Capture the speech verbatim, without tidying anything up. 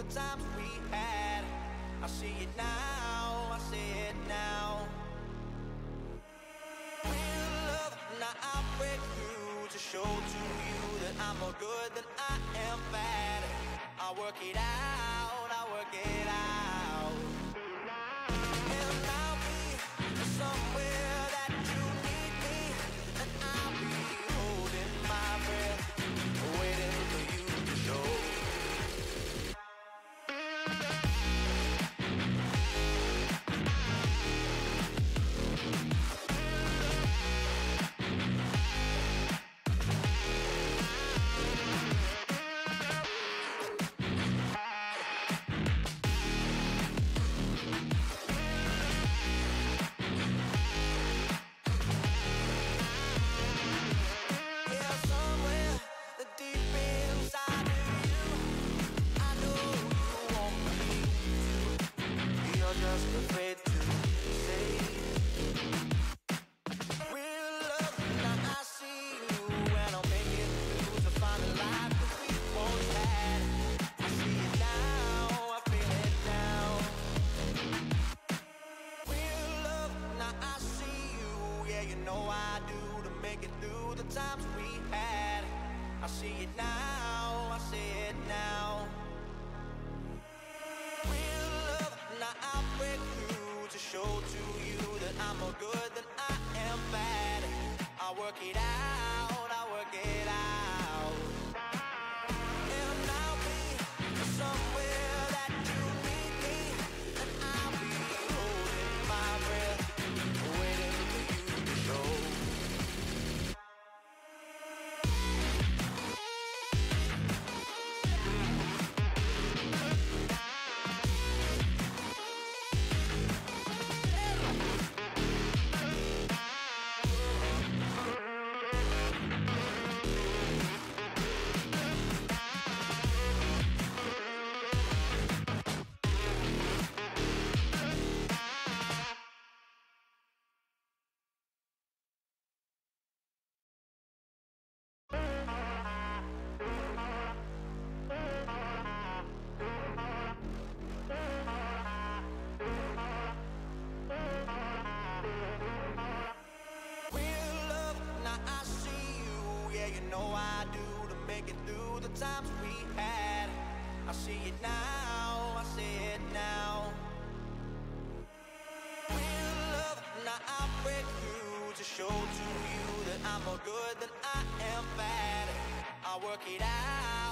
the times we had. I see it now, I see it now. Real love, now I'll break through to show to you that I'm more good than I am bad. I'll work it out, I'll work it out. And I'll be somewhere that you need me, and I'll be holding my breath, waiting for you to show. I see it now, I see it now. Real love, now I'll break through to show to you that I'm more good than I am bad. I'll work it out, I'll work it out. And I'll be somewhere that you need me, and I'll be holding my breath, waiting for you to show. Times we had, I see it now, I see it now. Real love, now I'll break through to show to you that I'm more good than I am bad. I'll work it out.